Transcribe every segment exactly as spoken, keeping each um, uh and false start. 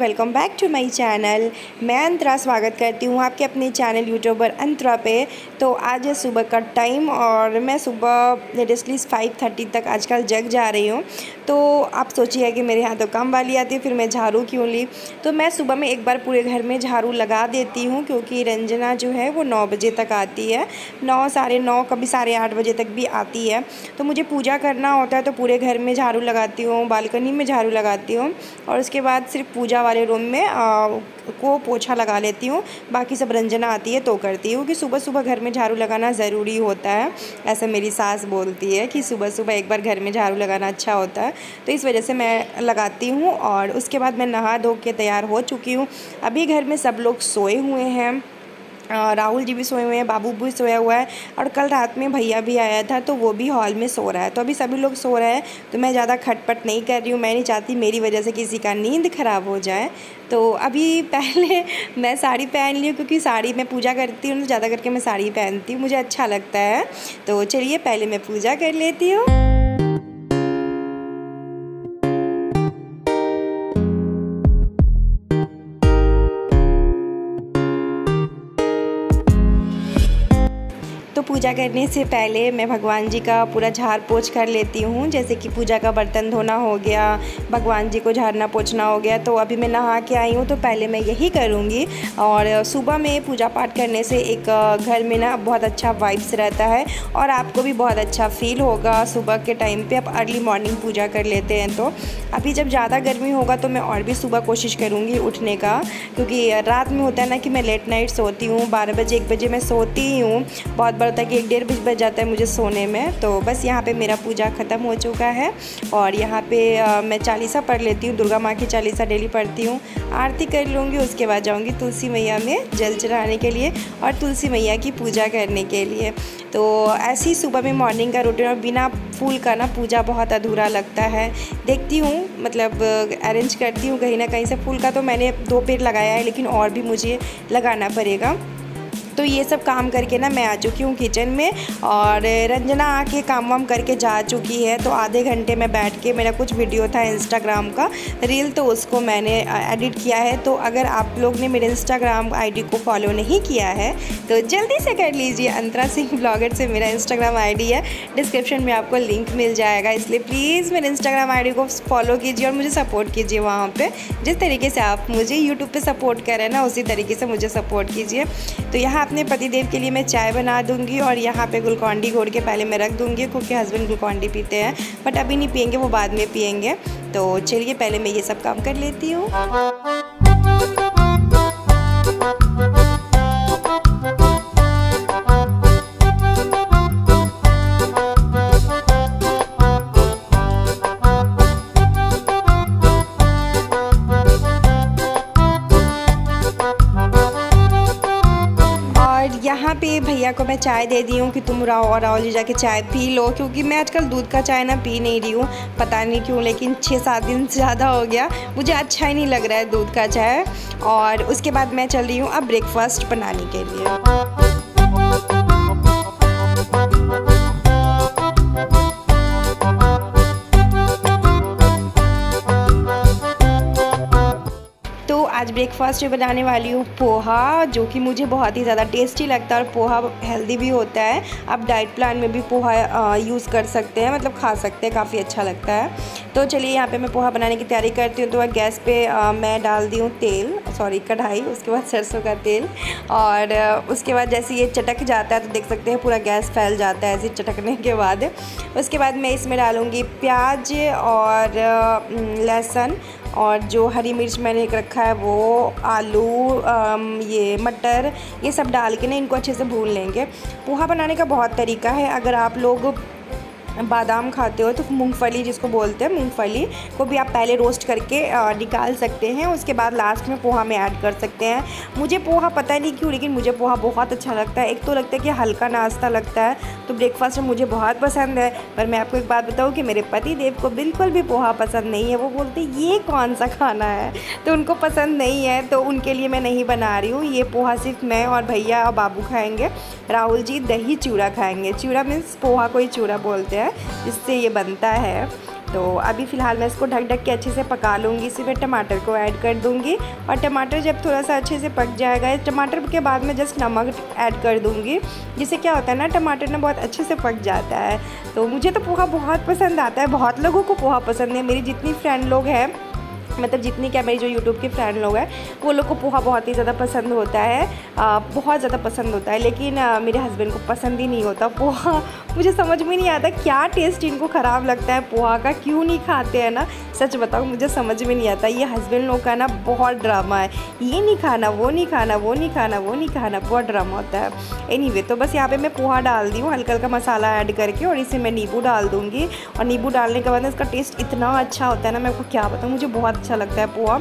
Welcome back to my channel. मैं अंतरा स्वागत करती हूँ आपके अपने चैनल यूट्यूबर अंतरा पे। तो आज है सुबह का टाइम और मैं सुबह लेटेस्टली फाइव थर्टी तक आजकल जग जा रही हूँ। तो आप सोचिए कि मेरे यहाँ तो काम वाली आती है, फिर मैं झाड़ू क्यों ली। तो मैं सुबह में एक बार पूरे घर में झाड़ू लगा देती हूँ, क्योंकि रंजना जो है वो नौ बजे तक आती है, नौ साढ़े नौ कभी साढ़े आठ बजे तक भी आती है। तो मुझे पूजा करना होता है तो पूरे घर में झाड़ू लगाती हूँ, बालकनी में झाड़ू लगाती हूँ और उसके बाद सिर्फ पूजा वाले रूम में आ, को पोछा लगा लेती हूँ। बाकी सब रंजना आती है तो करती हूँ कि सुबह सुबह घर में झाड़ू लगाना ज़रूरी होता है। ऐसा मेरी सास बोलती है कि सुबह सुबह एक बार घर में झाड़ू लगाना अच्छा होता है, तो इस वजह से मैं लगाती हूँ। और उसके बाद मैं नहा धो के तैयार हो चुकी हूँ। अभी घर में सब लोग सोए हुए हैं, राहुल जी भी सोए हुए हैं, बाबू भी सोया हुआ है और कल रात में भैया भी आया था तो वो भी हॉल में सो रहा है। तो अभी सभी लोग सो रहे हैं तो मैं ज़्यादा खटपट नहीं कर रही हूँ। मैं नहीं चाहती मेरी वजह से किसी का नींद ख़राब हो जाए। तो अभी पहले मैं साड़ी पहन ली हूँ, क्योंकि साड़ी में पूजा करती हूँ तो ज़्यादा करके मैं साड़ी पहनती हूँ, मुझे अच्छा लगता है। तो चलिए पहले मैं पूजा कर लेती हूँ। तो पूजा करने से पहले मैं भगवान जी का पूरा झाड़ पोछ कर लेती हूँ। जैसे कि पूजा का बर्तन धोना हो गया, भगवान जी को झाड़ना पोछना हो गया। तो अभी मैं नहा के आई हूँ तो पहले मैं यही करूँगी। और सुबह में पूजा पाठ करने से एक घर में ना बहुत अच्छा वाइब्स रहता है और आपको भी बहुत अच्छा फील होगा। सुबह के टाइम पे आप अर्ली मॉर्निंग पूजा कर लेते हैं। तो अभी जब ज़्यादा गर्मी होगा तो मैं और भी सुबह कोशिश करूँगी उठने का, क्योंकि रात में होता है ना कि मैं लेट नाइट सोती हूँ, बारह बजे एक बजे मैं सोती ही हूँ। बहुत बार होता है कि एक डेढ़ बज बज जाता है मुझे सोने में। तो बस यहाँ पे मेरा पूजा ख़त्म हो चुका है और यहाँ पे आ, मैं चालीसा पढ़ लेती हूँ, दुर्गा माँ की चालीसा डेली पढ़ती हूँ, आरती कर लूँगी। उसके बाद जाऊँगी तुलसी मैया में जल चढ़ाने के लिए और तुलसी मैया की पूजा करने के लिए। तो ऐसी सुबह में मॉर्निंग का रूटीन, और बिना फूल का ना पूजा बहुत अधूरा लगता है। देखती हूँ मतलब अरेंज करती हूँ कहीं ना कहीं से फूल का। तो मैंने दो पेड़ लगाया है, लेकिन और भी मुझे लगाना पड़ेगा। तो ये सब काम करके ना मैं आ चुकी हूँ किचन में और रंजना आके काम वाम करके जा चुकी है। तो आधे घंटे में बैठ के मेरा कुछ वीडियो था इंस्टाग्राम का रील, तो उसको मैंने एडिट किया है। तो अगर आप लोग ने मेरे इंस्टाग्राम आईडी को फॉलो नहीं किया है तो जल्दी से कर लीजिए। अंतरा सिंह ब्लॉगर से मेरा इंस्टाग्राम आईडी है, डिस्क्रिप्शन में आपको लिंक मिल जाएगा। इसलिए प्लीज़ मेरे इंस्टाग्राम आईडी को फॉलो कीजिए और मुझे सपोर्ट कीजिए वहाँ पर। जिस तरीके से आप मुझे यूट्यूब पर सपोर्ट करें ना, उसी तरीके से मुझे सपोर्ट कीजिए। तो यहाँ अपने पतिदेव के लिए मैं चाय बना दूंगी और यहाँ पे ग्लूकॉन डी घोल के पहले मैं रख दूंगी, क्योंकि हस्बैंड ग्लूकॉन डी पीते हैं, बट अभी नहीं पियेंगे, वो बाद में पियेंगे। तो चलिए पहले मैं ये सब काम कर लेती हूँ। यहाँ पे भैया को मैं चाय दे दी हूँ कि तुम राव और राहुल जी जाके चाय पी लो, क्योंकि मैं आजकल दूध का चाय ना पी नहीं रही हूँ, पता नहीं क्यों, लेकिन छः सात दिन से ज़्यादा हो गया, मुझे अच्छा ही नहीं लग रहा है दूध का चाय। और उसके बाद मैं चल रही हूँ अब ब्रेकफास्ट बनाने के लिए। आज ब्रेकफास्ट में बनाने वाली हूँ पोहा, जो कि मुझे बहुत ही ज़्यादा टेस्टी लगता है और पोहा हेल्दी भी होता है। आप डाइट प्लान में भी पोहा यूज़ कर सकते हैं, मतलब खा सकते हैं, काफ़ी अच्छा लगता है। तो चलिए यहाँ पे मैं पोहा बनाने की तैयारी करती हूँ। तो गैस पे आ, मैं डाल दी हूँ तेल, सॉरी कढ़ाई, उसके बाद सरसों का तेल। और आ, उसके बाद जैसे ये चटक जाता है तो देख सकते हैं पूरा गैस फैल जाता है ऐसे चटकने के बाद। उसके बाद मैं इसमें डालूँगी प्याज और लहसुन और जो हरी मिर्च मैंने एक रखा है वो, आलू, ये मटर, ये सब डाल के ना इनको अच्छे से भून लेंगे। पोहा बनाने का बहुत तरीका है। अगर आप लोग बादाम खाते हो तो मूंगफली जिसको बोलते हैं, मूंगफली को भी आप पहले रोस्ट करके निकाल सकते हैं, उसके बाद लास्ट में पोहा में ऐड कर सकते हैं। मुझे पोहा पता नहीं क्यों, लेकिन मुझे पोहा बहुत अच्छा लगता है। एक तो लगता है कि हल्का नाश्ता लगता है, तो ब्रेकफास्ट में मुझे बहुत पसंद है। पर मैं आपको एक बात बताऊँ कि मेरे पति देव को बिल्कुल भी पोहा पसंद नहीं है। वो बोलते ये कौन सा खाना है, तो उनको पसंद नहीं है, तो उनके लिए मैं नहीं बना रही हूँ। ये पोहा सिर्फ मैं और भैया और बाबू खाएँगे। राहुल जी दही चूड़ा खाएँगे। चूड़ा मीन्स पोहा को ही चूड़ा बोलते हैं, इससे ये बनता है। तो अभी फ़िलहाल मैं इसको ढक ढक के अच्छे से पका लूँगी। इसी में टमाटर को ऐड कर दूँगी और टमाटर जब थोड़ा सा अच्छे से पक जाएगा, टमाटर के बाद मैं जस्ट नमक ऐड कर दूँगी, जिससे क्या होता है ना, टमाटर ना बहुत अच्छे से पक जाता है। तो मुझे तो पोहा बहुत पसंद आता है, बहुत लोगों को पोहा पसंद है। मेरी जितनी फ्रेंड लोग हैं, मतलब जितनी क्या मेरी जो यूट्यूब के फ्रेंड लोग हैं, वो लोग को पोहा बहुत ही ज़्यादा पसंद होता है, आ, बहुत ज़्यादा पसंद होता है। लेकिन आ, मेरे हस्बैंड को पसंद ही नहीं होता पोहा। मुझे समझ में नहीं आता क्या टेस्ट इनको ख़राब लगता है पोहा का, क्यों नहीं खाते हैं ना, सच बताओ मुझे समझ में नहीं आता। ये हस्बैंड लोग का ना बहुत ड्रामा है, ये नहीं खाना, वो नहीं खाना, वो नहीं खाना, वो नहीं खाना, बहुत ड्रामा होता है। एनीवे, तो बस यहाँ पे मैं पोहा डाल दी हूँ हल्का हल्का मसाला ऐड करके, और इसे मैं नींबू डाल दूँगी। और नींबू डालने के बाद इसका टेस्ट इतना अच्छा होता है ना, मैं आपको क्या बताऊँ, मुझे बहुत अच्छा लगता है पोहा।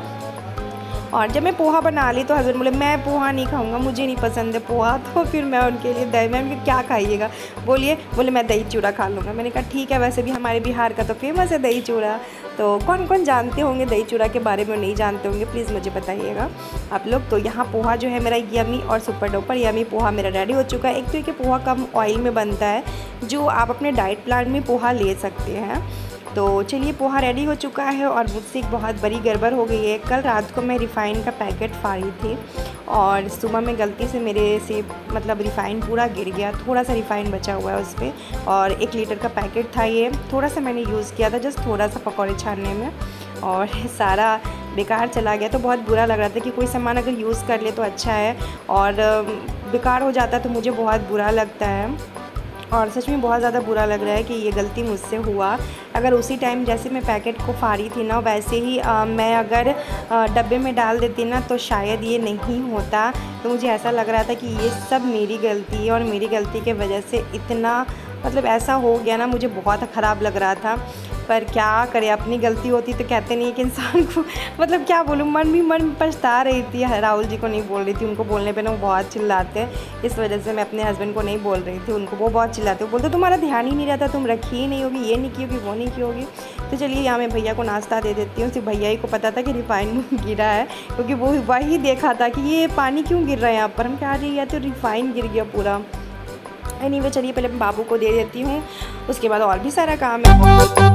और जब मैं पोहा बना ली तो हस्बैंड बोले मैं पोहा नहीं खाऊंगा, मुझे नहीं पसंद है पोहा। तो फिर मैं उनके लिए दही, मैं उनके क्या खाइएगा, बोलिए, बोले मैं दही चूड़ा खा लूँगा। मैंने कहा ठीक है, वैसे भी हमारे बिहार का तो फेमस है दही चूड़ा। तो कौन कौन जानते होंगे दही चूड़ा के बारे में, नहीं जानते होंगे प्लीज़ मुझे बताइएगा आप लोग। तो यहाँ पोहा जो है मेरा यमी और सुपर डुपर यमी पोहा मेरा रेडी हो चुका है। एक तो ये पोहा कम ऑयल में बनता है, जो आप अपने डाइट प्लान में पोहा ले सकते हैं। तो चलिए, पोहा रेडी हो चुका है और मुझसे एक बहुत बड़ी गड़बड़ हो गई है। कल रात को मैं रिफ़ाइन का पैकेट फाड़ी थी और सुबह में गलती से मेरे से मतलब रिफ़ाइन पूरा गिर गया, थोड़ा सा रिफ़ाइन बचा हुआ है उस पर। और एक लीटर का पैकेट था ये, थोड़ा सा मैंने यूज़ किया था, जस्ट थोड़ा सा पकौड़े छानने में, और सारा बेकार चला गया। तो बहुत बुरा लग रहा था कि कोई सामान अगर यूज़ कर ले तो अच्छा है, और बेकार हो जाता तो मुझे बहुत बुरा लगता है। और सच में बहुत ज़्यादा बुरा लग रहा है कि ये गलती मुझसे हुआ। अगर उसी टाइम जैसे मैं पैकेट को फाड़ी थी ना, वैसे ही आ, मैं अगर आ, डब्बे में डाल देती ना, तो शायद ये नहीं होता। तो मुझे ऐसा लग रहा था कि ये सब मेरी गलती है, और मेरी गलती के वजह से इतना मतलब ऐसा हो गया ना, मुझे बहुत ख़राब लग रहा था। पर क्या करे, अपनी गलती होती तो कहते नहीं कि इंसान को मतलब क्या बोलूँ, मन भी मन पछता रही थी। राहुल जी को नहीं बोल रही थी, उनको बोलने पे ना वो बहुत चिल्लाते हैं, इस वजह से मैं अपने हस्बैंड को नहीं बोल रही थी उनको, वो बहुत चिल्लाते, वो बोलते तुम्हारा ध्यान ही नहीं रहता, तुम रखी ही नहीं होगी, ये नहीं की होगी, वो नहीं की होगी। तो चलिए, यहाँ मैं भैया को नाश्ता दे देती हूँ। सिर्फ भैया ही को पता था कि रिफ़ाइन गिरा है, क्योंकि वो वही देखा था कि ये पानी क्यों गिर रहा है यहाँ पर। हम कह रही है तो रिफ़ाइन गिर गया पूरा। एनीवे, चलिए पहले मैं बाबू को दे देती हूँ, उसके बाद और भी सारा काम है।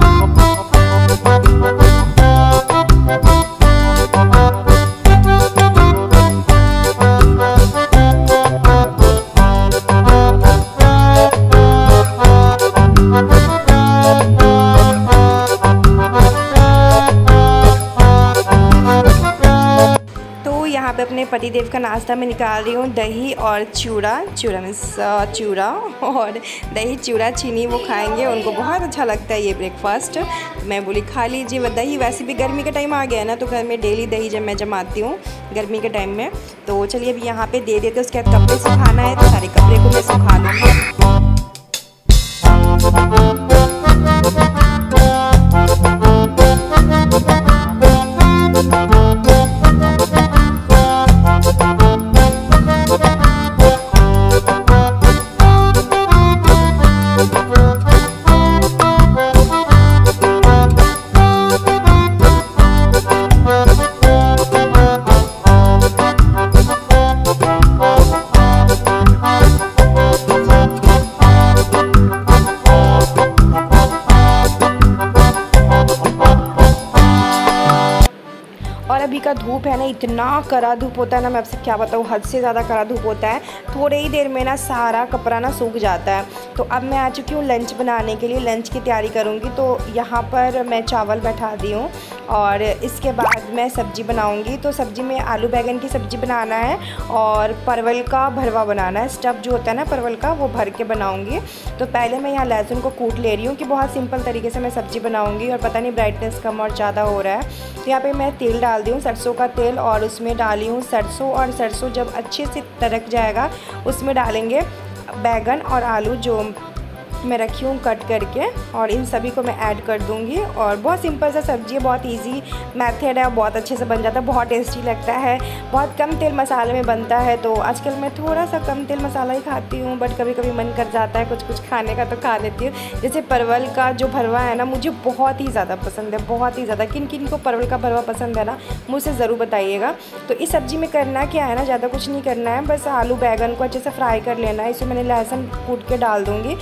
यहाँ पे अपने पतिदेव का नाश्ता में निकाल रही हूँ दही और चूड़ा, चूड़ा मीन्स चूड़ा और दही चूड़ा चीनी, वो खाएंगे, उनको बहुत अच्छा लगता है ये ब्रेकफास्ट। मैं बोली खा लीजिए। वह दही, वैसे भी गर्मी का टाइम आ गया है ना, तो घर में डेली दही जब मैं जमाती हूँ गर्मी के टाइम में। तो चलिए अभी यहाँ पे दे देते, उसके बाद कपड़े सुखाना है, तो सारे कपड़े को मैं सुखा लूँगी। अभी का धूप है ना, इतना कड़ा धूप होता है ना, मैं आपसे क्या बताऊँ, हद से ज़्यादा कड़ा धूप होता है। थोड़े ही देर में ना सारा कपड़ा ना सूख जाता है। तो अब मैं आ चुकी हूँ लंच बनाने के लिए, लंच की तैयारी करूँगी। तो यहाँ पर मैं चावल बैठा दी हूँ और इसके बाद मैं सब्ज़ी बनाऊँगी। तो सब्ज़ी में आलू बैंगन की सब्ज़ी बनाना है और परवल का भरवा बनाना है, स्टफ़ जो होता है ना परवल का, वो भर के बनाऊँगी। तो पहले मैं यहाँ लहसुन को कूट ले रही हूँ कि बहुत सिंपल तरीके से मैं सब्ज़ी बनाऊँगी, और पता नहीं ब्राइटनेस कम और ज़्यादा हो रहा है। तो यहाँ पर मैं तेल डाल दी हूँ, सरसों का तेल, और उसमें डाली हूँ सरसों। और सरसों जब अच्छे से तड़क जाएगा, उसमें डालेंगे बैंगन और आलू जो मैं रखी हूँ कट करके, और इन सभी को मैं ऐड कर दूँगी। और बहुत सिंपल सा सब्ज़ी है, बहुत इजी मेथड है, बहुत अच्छे से बन जाता है, बहुत टेस्टी लगता है, बहुत कम तेल मसाले में बनता है। तो आजकल मैं थोड़ा सा कम तेल मसाला ही खाती हूँ, बट कभी कभी मन कर जाता है कुछ कुछ खाने का, तो खा लेती हूँ। जैसे परवल का जो भरवा है ना, मुझे बहुत ही ज़्यादा पसंद है, बहुत ही ज़्यादा। किन किन को परवल का भरवा पसंद है ना, मुझसे ज़रूर बताइएगा। तो इस सब्ज़ी में करना क्या है ना, ज़्यादा कुछ नहीं करना है, बस आलू बैंगन को अच्छे से फ्राई कर लेना है। इसमें मैंने लहसुन कूट के डाल दूँगी, हल्दी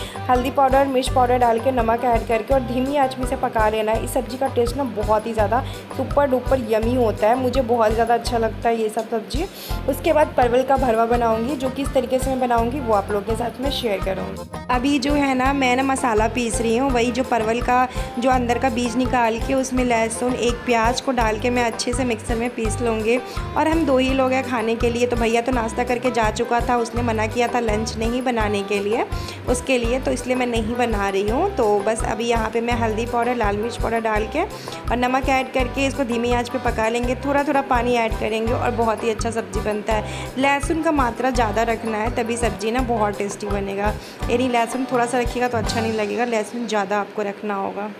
हल्दी पाउडर, मिर्च पाउडर डाल के नमक ऐड करके और धीमी आंच में से पका लेना है। इस सब्ज़ी का टेस्ट ना बहुत ही ज़्यादा सुपर डुपर यमी होता है, मुझे बहुत ज़्यादा अच्छा लगता है ये सब सब्ज़ी। उसके बाद परवल का भरवा बनाऊँगी, जो किस तरीके से मैं बनाऊँगी वो आप लोगों के साथ में शेयर करूँगी। अभी जो है ना मैं ना मसाला पीस रही हूँ, वही जो परवल का जो अंदर का बीज निकाल के उसमें लहसुन एक प्याज को डाल के मैं अच्छे से मिक्सर में पीस लूँगी। और हम दो ही लोग हैं खाने के लिए, तो भैया तो नाश्ता करके जा चुका था, उसने मना किया था लंच नहीं बनाने के लिए उसके लिए, तो इसलिए मैं नहीं बना रही हूँ। तो बस अभी यहाँ पे मैं हल्दी पाउडर, लाल मिर्च पाउडर डाल के और नमक ऐड करके इसको धीमी आंच पे पका लेंगे। थोड़ा थोड़ा पानी ऐड करेंगे और बहुत ही अच्छा सब्ज़ी बनता है। लहसुन का मात्रा ज़्यादा रखना है, तभी सब्ज़ी ना बहुत टेस्टी बनेगा। यानी लहसुन थोड़ा सा रखिएगा तो अच्छा नहीं लगेगा, लहसुन ज़्यादा आपको रखना होगा।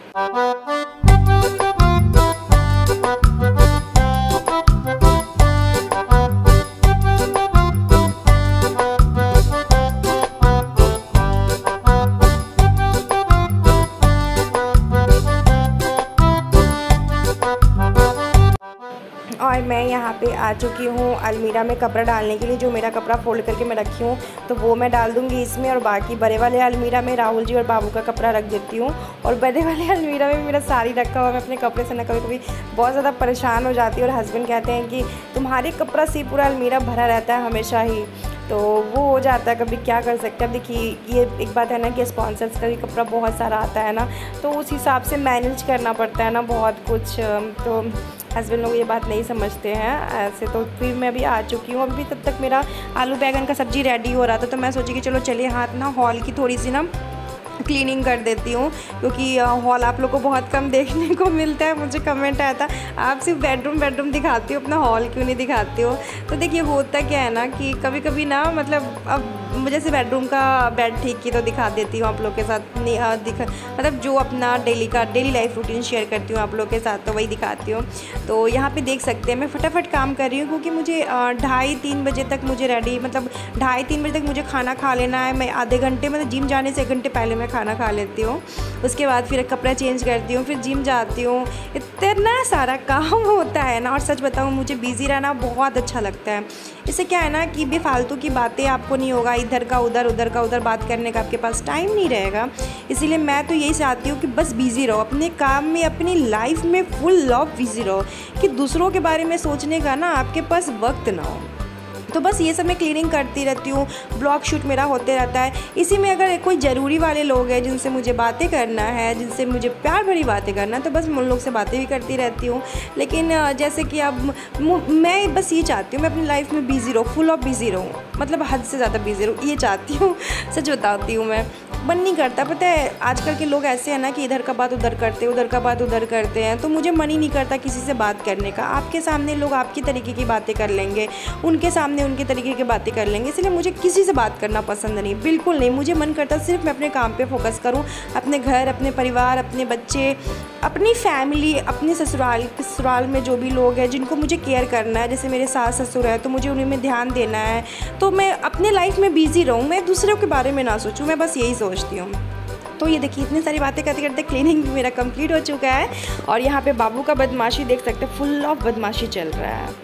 और मैं यहाँ पे आ चुकी हूँ अलमीरा में कपड़ा डालने के लिए। जो मेरा कपड़ा फोल्ड करके मैं रखी हूँ तो वो मैं डाल दूँगी इसमें, और बाकी बड़े वाले अलमीरा में राहुल जी और बाबू का कपड़ा रख देती हूँ। और बड़े वाले अलमीरा में मेरा साड़ी रखा हुआ, मैं अपने कपड़े से ना कभी कभी बहुत ज़्यादा परेशान हो जाती हूँ और हस्बैंड कहते हैं कि तुम्हारे कपड़ा से पूरा अलमीरा भरा रहता है हमेशा ही, तो वो हो जाता है कभी, क्या कर सकते हैं। अब देखिए ये एक बात है ना कि स्पॉन्सर्स का भी कपड़ा बहुत सारा आता है ना, तो उस हिसाब से मैनेज करना पड़ता है ना बहुत कुछ, तो हस्बैंड लोग ये बात नहीं समझते हैं ऐसे। तो फिर मैं अभी आ चुकी हूँ। अभी तब तक मेरा आलू बैंगन का सब्ज़ी रेडी हो रहा था, तो मैं सोची कि चलो चलिए हाथ ना हॉल की थोड़ी सी ना क्लीनिंग कर देती हूँ, क्योंकि हॉल आप लोग को बहुत कम देखने को मिलता है। मुझे कमेंट आया था आप सिर्फ बेडरूम बेडरूम दिखाती हो, अपना हॉल क्यों नहीं दिखाती हो। तो देखिए होता क्या है ना कि कभी कभी ना मतलब अब जैसे बेडरूम का बेड ठीक की तो दिखा देती हूँ आप लोग के साथ, नहीं दिखा मतलब जो अपना डेली का डेली लाइफ रूटीन शेयर करती हूँ आप लोग के साथ, तो वही दिखाती हूँ। तो यहाँ पे देख सकते हैं मैं फटाफट काम कर रही हूँ, क्योंकि मुझे ढाई तीन बजे तक मुझे रेडी मतलब ढाई तीन बजे तक मुझे खाना खा लेना है। मैं आधे घंटे मतलब जिम जाने से एक घंटे पहले मैं खाना खा लेती हूँ, उसके बाद फिर कपड़ा चेंज करती हूँ, फिर जिम जाती हूँ। इतना सारा काम होता है ना, और सच बताऊँ मुझे बिज़ी रहना बहुत अच्छा लगता है। इससे क्या है ना कि बेफालतू की बातें आपको नहीं होगा, इधर का उधर उधर का उधर बात करने का आपके पास टाइम नहीं रहेगा। इसीलिए मैं तो यही चाहती हूँ कि बस बिज़ी रहो अपने काम में, अपनी लाइफ में फुल ऑफ बिज़ी रहो, कि दूसरों के बारे में सोचने का ना आपके पास वक्त ना हो। तो बस ये सब मैं क्लीनिंग करती रहती हूँ, ब्लॉग शूट मेरा होते रहता है। इसी में अगर कोई ज़रूरी वाले लोग हैं जिनसे मुझे बातें करना है, जिनसे मुझे प्यार भरी बातें करना है, तो बस मैं उन लोग से बातें भी करती रहती हूँ। लेकिन जैसे कि अब मैं बस ये चाहती हूँ मैं अपनी लाइफ में बिज़ी रहूँ, फुल ऑफ बिज़ी रहूँ, मतलब हद से ज़्यादा बिज़ी रहूँ, ये चाहती हूँ। सच बताती हूँ, मैं मन नहीं करता। पता है आजकल के लोग ऐसे हैं ना कि इधर का बात उधर करते हैं, उधर का बात उधर करते हैं, तो मुझे मन ही नहीं करता किसी से बात करने का। आपके सामने लोग आपकी तरीके की बातें कर लेंगे, उनके सामने उनके तरीके की बातें कर लेंगे, इसलिए मुझे किसी से बात करना पसंद नहीं, बिल्कुल नहीं। मुझे मन करता सिर्फ मैं अपने काम पे फोकस करूं, अपने घर, अपने परिवार, अपने बच्चे, अपनी फैमिली, अपने ससुराल ससुराल में जो भी लोग हैं जिनको मुझे केयर करना है, जैसे मेरे सास ससुर है तो मुझे उन्हीं में ध्यान देना है। तो मैं अपने लाइफ में बिज़ी रहूँ, मैं दूसरों के बारे में ना सोचूँ, मैं बस यही सोचती हूँ। तो ये देखिए इतनी सारी बातें करते करते क्लीनिंग भी मेरा कंप्लीट हो चुका है। और यहाँ पे बाबू का बदमाशी देख सकते हैं, फुल ऑफ बदमाशी चल रहा है।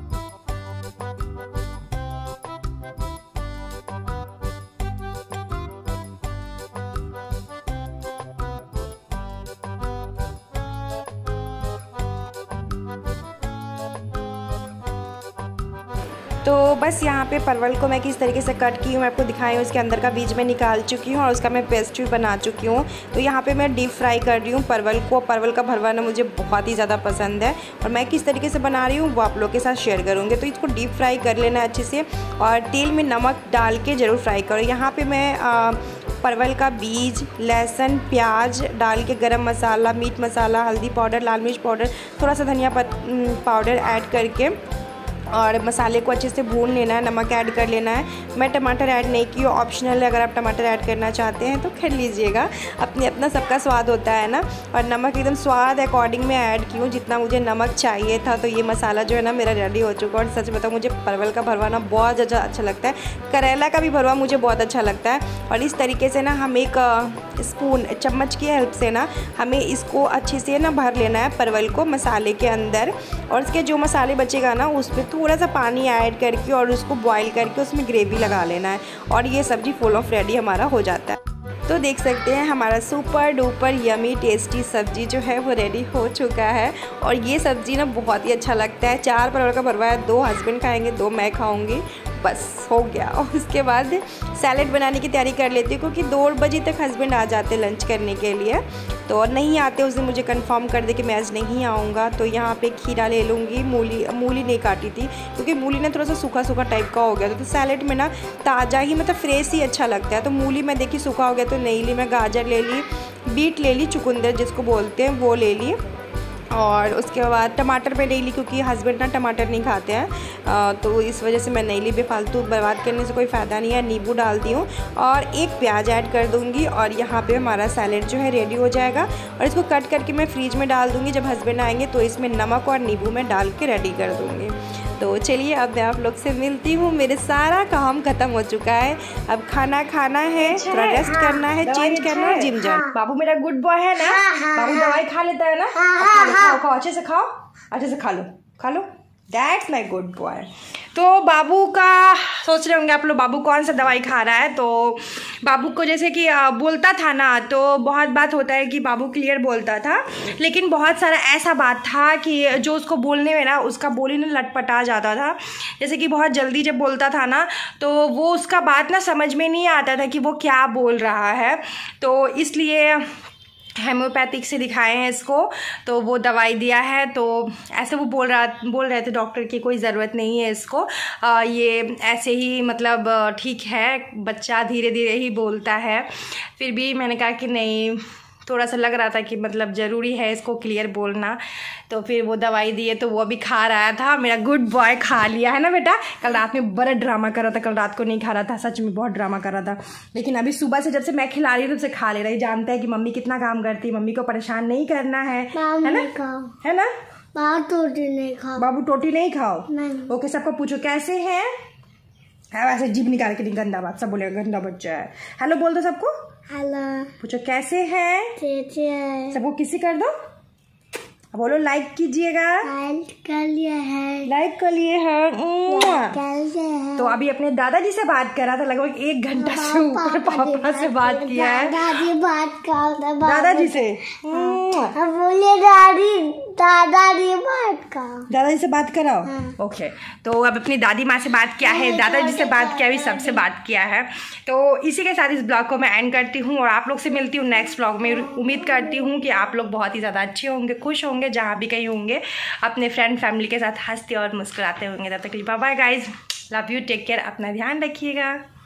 तो बस यहाँ पे परवल को मैं किस तरीके से कट की हूँ मैं आपको दिखाई हूँ। इसके अंदर का बीज मैं निकाल चुकी हूँ और उसका मैं पेस्ट भी बना चुकी हूँ। तो यहाँ पे मैं डीप फ्राई कर रही हूँ परवल को। परवल का भरवा ना मुझे बहुत ही ज़्यादा पसंद है और मैं किस तरीके से बना रही हूँ वो आप लोग के साथ शेयर करूँगी। तो इसको डीप फ्राई कर लेना अच्छे से और तेल में नमक डाल के ज़रूर फ्राई करो। यहाँ पर मैं आ, परवल का बीज, लहसुन, प्याज डाल के गरम मसाला, मीट मसाला, हल्दी पाउडर, लाल मिर्च पाउडर, थोड़ा सा धनिया पाउडर ऐड करके और मसाले को अच्छे से भून लेना है। नमक ऐड कर लेना है। मैं टमाटर ऐड नहीं की हूँ, ऑप्शनल है, अगर आप टमाटर ऐड करना चाहते हैं तो कर लीजिएगा, अपने अपना सबका स्वाद होता है ना। और नमक एकदम स्वाद अकॉर्डिंग में ऐड की हूँ जितना मुझे नमक चाहिए था। तो ये मसाला जो है ना मेरा रेडी हो चुका है। और सच बताऊँ मुझे परवल का भरवा ना बहुत ज़्यादा अच्छा लगता है। करेला का भी भरवा मुझे बहुत अच्छा लगता है। और इस तरीके से ना हम एक स्पून चम्मच की हेल्प से ना हमें इसको अच्छे से ना भर लेना है परवल को मसाले के अंदर। और इसके जो मसाले बचेगा ना उस पर थोड़ा सा पानी ऐड करके और उसको बॉईल करके उसमें ग्रेवी लगा लेना है और ये सब्ज़ी फुल ऑफ रेडी हमारा हो जाता है। तो देख सकते हैं हमारा सुपर डुपर यमी टेस्टी सब्ज़ी जो है वो रेडी हो चुका है। और ये सब्ज़ी ना बहुत ही अच्छा लगता है। चार परवल का भरवा है, दो हस्बैंड खाएंगे, दो मैं खाऊंगी, बस हो गया। और उसके बाद सैलेड बनाने की तैयारी कर लेती हूँ, क्योंकि दो बजे तक हस्बैंड आ जाते लंच करने के लिए। तो नहीं आते उस दिन मुझे कंफर्म कर दे कि मैं आज नहीं आऊँगा। तो यहाँ पे खीरा ले लूँगी, मूली मूली नहीं काटी थी क्योंकि मूली ना थोड़ा सा सूखा सूखा टाइप का हो गया था। तो सैलेड में ना ताज़ा ही मतलब फ्रेश ही अच्छा लगता है। तो मूली मैं देखी सूखा हो गया तो नहीं ली। मैं गाजर ले ली, बीट ले ली, चुकंदर जिसको बोलते हैं वो ले ली। और उसके बाद टमाटर मैं नहीं ली क्योंकि हस्बैंड ना टमाटर नहीं खाते हैं, तो इस वजह से मैं नहीं ली। बेफालतू बर्बाद करने से कोई फ़ायदा नहीं है। नींबू डालती हूँ और एक प्याज ऐड कर दूँगी और यहाँ पे हमारा सैलेड जो है रेडी हो जाएगा। और इसको कट करके मैं फ्रीज में डाल दूँगी। जब हस्बैंड आएंगे तो इसमें नमक और नींबू मैं डाल के रेडी कर दूँगी। तो चलिए अब मैं आप लोग से मिलती हूँ। मेरे सारा काम खत्म हो चुका है। अब खाना खाना है, थोड़ा रेस्ट करना है, चेंज करना है, जिम जाना। बाबू मेरा गुड बॉय है ना, बाबू दवाई खा लेता है ना। खाओ खाओ अच्छे से खाओ, अच्छे से खा लो खा लो, दैट्स माई गुड बॉय। तो बाबू का सोच रहे होंगे आप लोग बाबू कौन सा दवाई खा रहा है। तो बाबू को जैसे कि बोलता था ना, तो बहुत बात होता है कि बाबू क्लियर बोलता था, लेकिन बहुत सारा ऐसा बात था कि जो उसको बोलने में ना उसका बोली ना लटपटा जाता था। जैसे कि बहुत जल्दी जब बोलता था ना तो वो उसका बात ना समझ में नहीं आता था कि वो क्या बोल रहा है। तो इसलिए हेम्योपैथिक से दिखाए हैं इसको, तो वो दवाई दिया है। तो ऐसे वो बोल रहा बोल रहे थे डॉक्टर की कोई ज़रूरत नहीं है इसको, आ, ये ऐसे ही मतलब ठीक है, बच्चा धीरे धीरे ही बोलता है। फिर भी मैंने कहा कि नहीं, थोड़ा सा लग रहा था कि मतलब ज़रूरी है इसको क्लियर बोलना। तो फिर वो दवाई दिए तो वो अभी खा रहा था। मेरा गुड बॉय खा लिया है ना बेटा। कल रात में बड़ा ड्रामा कर रहा था, कल रात को नहीं खा रहा था, सच में बहुत ड्रामा कर रहा था। लेकिन अभी सुबह से जब से मैं खिला रही हूँ तब से खा ले रही। जानता है कि मम्मी कितना काम करती है, मम्मी को परेशान नहीं करना है, है ना, है ना। बाबू टोटी नहीं खाओ, बाबू टोटी नहीं खाओ। नहीं। ओके, सबको पूछो कैसे हैं। वैसे जीभ निकाल के नहीं, गंदा बात, सब बोलेगा गंदा बच्चा है। हेलो बोल दो सबको, हेलो। पूछो कैसे हैं, कैसे है, सबको किसी कर दो, बोलो लाइक कीजिएगा, लाइक कर लिया है, लाइक कर लिए हैं। तो अभी अपने दादाजी से बात कर रहा था, लगभग एक घंटा से ऊपर पापा से बात किया है। दादी बात कर, दादाजी से बोलिए दादी दादाजी बात करो, दादाजी से बात कराओ। ओके, तो अब अपनी दादी माँ से बात किया है, दादाजी से बात किया, अभी सबसे बात किया है। तो इसी के साथ इस ब्लॉग को मैं एंड करती हूँ और आप लोग से मिलती हूँ नेक्स्ट ब्लॉग में। उम्मीद करती हूँ कि आप लोग बहुत ही ज़्यादा अच्छे होंगे, खुश होंगे, जहाँ भी कहीं होंगे, अपने फ्रेंड फैमिली के साथ हंसते और मुस्कुराते होंगे। तब तक के लिए bye bye guys, love you, take care, अपना ध्यान रखिएगा।